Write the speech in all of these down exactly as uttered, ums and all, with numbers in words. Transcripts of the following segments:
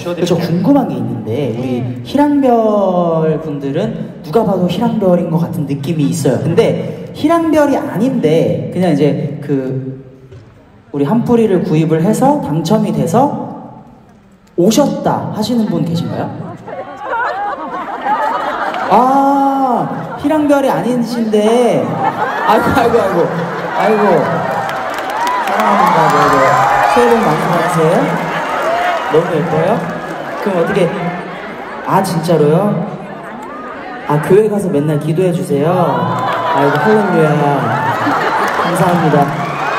저 궁금한 게 있는데 우리 희랑별 분들은 누가 봐도 희랑별인 것 같은 느낌이 있어요. 근데 희랑별이 아닌데 그냥 이제 그 우리 한 뿌리를 구입을 해서 당첨이 돼서 오셨다 하시는 분 계신가요? 아, 희랑별이 아니신데 아이고 아이고 아이고 아이고 사랑합니다. 네네. 새해 복 많이 받으세요. 너무 예뻐요? 그럼 어떻게 아 진짜로요? 아 교회 가서 맨날 기도해 주세요. 아이고 할렐루야. 감사합니다.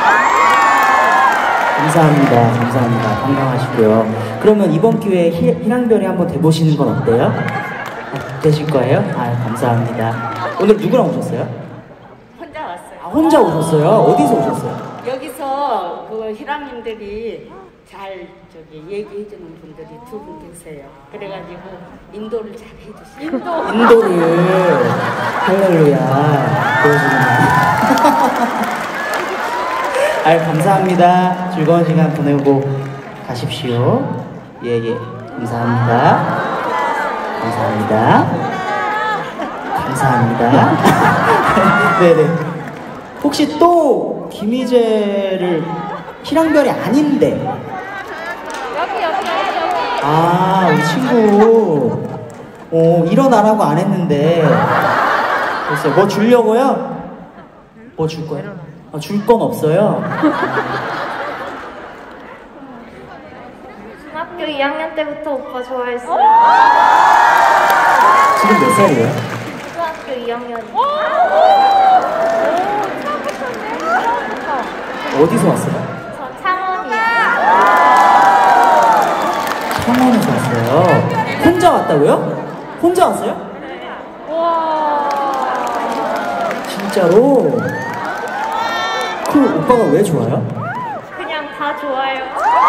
감사합니다. 감사합니다. 건강하시고요. 그러면 이번 기회에 희, 희랑별이 한번 돼보시는 건 어때요? 아, 되실 거예요? 아 감사합니다. 오늘 누구랑 오셨어요? 혼자 왔어요. 아 혼자 오셨어요? 어디서 오셨어요? 여기서 그 희랑님들이 잘 저기 얘기해주는 분들이 두 분 계세요. 그래가지고 인도를 잘 해주세요. 인도. 인도를 할렐루야 보여주는 아유 감사합니다. 즐거운 시간 보내고 가십시오. 예예 예. 감사합니다. 감사합니다. 감사합니다. 네네. 혹시 또 김희재를 희랑별이 아닌데 여기 여기 여기 아 우리 친구 어 일어나라고 안 했는데 글쎄 뭐 주려고요? 뭐 줄 거예요? 아, 줄 건 없어요. 중학교 이 학년 때부터 오빠 좋아했어요. 지금 몇 살이에요? 중학교 이 학년. 어디서 왔어요? 저 창원이요. 창원에서 왔어요. 혼자 왔다고요? 혼자 왔어요? 와. 진짜로? 그 오빠가 왜 좋아요? 그냥 다 좋아요.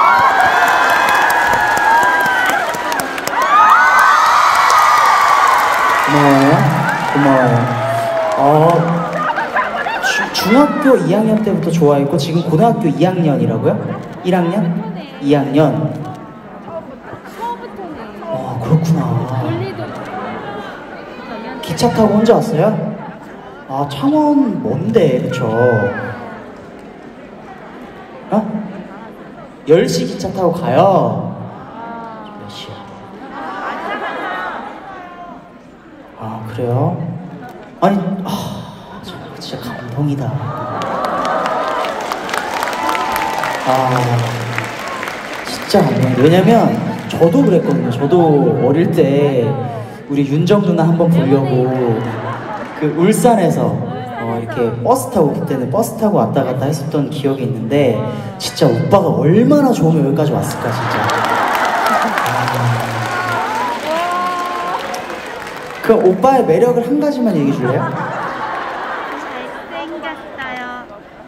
고마워요. 고마워요. 어, 주, 중학교 이 학년 때부터 좋아했고 지금 고등학교 이 학년이라고요? 일 학년? 이 학년? 아 그렇구나. 기차 타고 혼자 왔어요? 아 창원 먼데 그쵸? 어? 열 시 기차 타고 가요? 몇 시야? 아 그래요? 아니 아 진짜 감동이다. 아 진짜 감동이다. 왜냐면 저도 그랬거든요. 저도 어릴 때 우리 윤정 누나 한번 보려고 그 울산에서 어 이렇게 버스 타고 그때는 버스 타고 왔다 갔다 했었던 기억이 있는데 진짜 오빠가 얼마나 좋으면 여기까지 왔을까 진짜. 아... 그럼 오빠의 매력을 한 가지만 얘기해 줄래요? 잘생겼어요.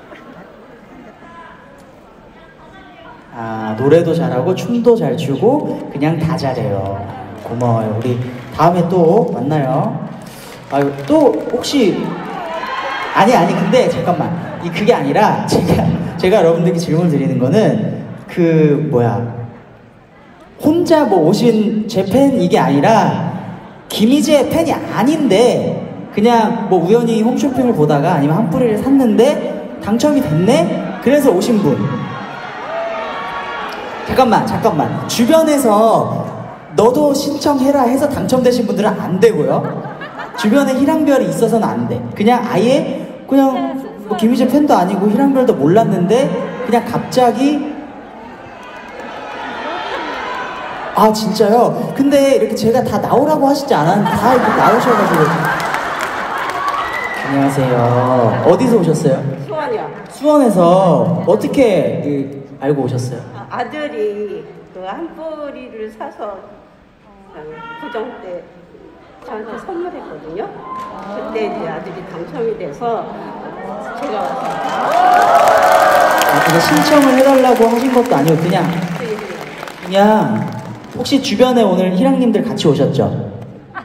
아 노래도 잘하고 춤도 잘 추고 그냥 다 잘해요. 고마워요. 우리 다음에 또 만나요. 아유 또 혹시 아니 아니 근데 잠깐만 이 그게 아니라 제가 제가 여러분들께 질문 드리는 거는 그 뭐야 혼자 뭐 오신 제 팬 이게 아니라 김희재 팬이 아닌데 그냥 뭐 우연히 홈쇼핑을 보다가 아니면 한 뿌리를 샀는데 당첨이 됐네 그래서 오신 분. 잠깐만 잠깐만 주변에서 너도 신청해라 해서 당첨되신 분들은 안 되고요. 주변에 희랑별이 있어서는 안 돼. 그냥 아예 그냥 뭐 김희재 팬도 아니고 희랑별도 몰랐는데 그냥 갑자기 아 진짜요? 근데 이렇게 제가 다 나오라고 하시지 않았는데 다 이렇게 나오셔가지고 안녕하세요. 어디서 오셨어요? 수원이요. 수원에서 어떻게 그, 알고 오셨어요? 아, 아들이 그 한 뿌리를 사서 구정 때 저한테 선물했거든요. 그때 이제 아들이 당첨이 돼서 제가 왔어요. 아, 그냥 신청을 해달라고 하신 것도 아니고 그냥 그냥 혹시 주변에 오늘 희랑님들 같이 오셨죠?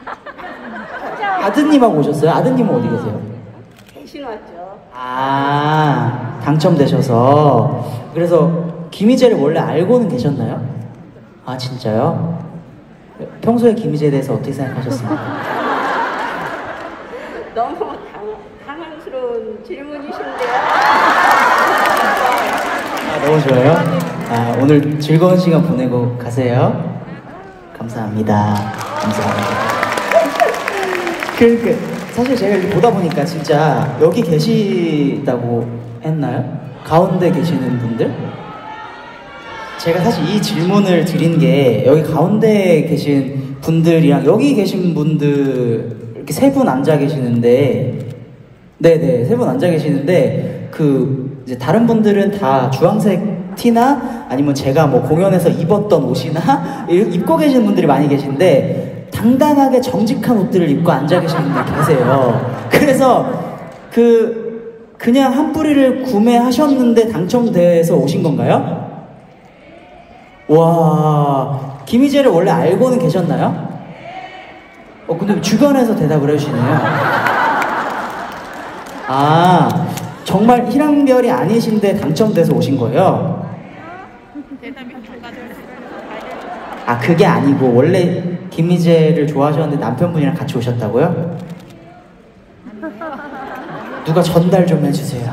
아드님하고 오셨어요? 아드님은 어디 계세요? 대신 왔죠. 아 당첨되셔서 그래서 김희재를 원래 알고는 계셨나요? 아, 진짜요? 평소에 김희재에 대해서 어떻게 생각하셨습니까? 너무 당, 당황스러운 질문이신데요. 아, 너무 좋아요. 아, 오늘 즐거운 시간 보내고 가세요. 감사합니다. 감사합니다. 그, 그, 사실 제가 이렇게 보다 보니까 진짜 여기 계시다고 했나요? 가운데 계시는 분들? 제가 사실 이 질문을 드린 게 여기 가운데 계신 분들이랑 여기 계신 분들 이렇게 세 분 앉아 계시는데 네네 세 분 앉아 계시는데 그 이제 다른 분들은 다 주황색 티나 아니면 제가 뭐 공연에서 입었던 옷이나 입고 계시는 분들이 많이 계신데 당당하게 정직한 옷들을 입고 앉아 계시는 분들 계세요. 그래서 그 그냥 한 뿌리를 구매하셨는데 당첨돼서 오신 건가요? 와, 김희재를 원래 알고는 계셨나요? 어, 근데 주변에서 대답을 해주시네요. 아, 정말 희랑별이 아니신데 당첨돼서 오신 거예요? 아, 그게 아니고 원래 김희재를 좋아하셨는데 남편분이랑 같이 오셨다고요? 누가 전달 좀 해주세요.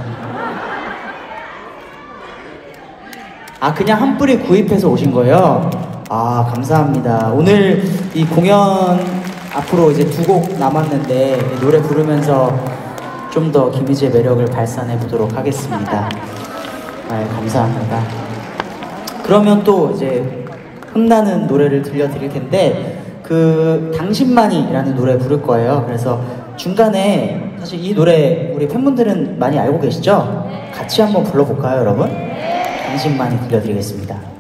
아, 그냥 한 뿌리 구입해서 오신 거예요? 아, 감사합니다. 오늘 이 공연 앞으로 이제 두 곡 남았는데 노래 부르면서 좀 더 김희재의 매력을 발산해 보도록 하겠습니다. 아, 감사합니다. 그러면 또 이제 흥나는 노래를 들려드릴 텐데 그 당신만이라는 노래 부를 거예요. 그래서 중간에 사실 이 노래 우리 팬분들은 많이 알고 계시죠? 같이 한번 불러볼까요, 여러분? 당신만이 들려드리겠습니다.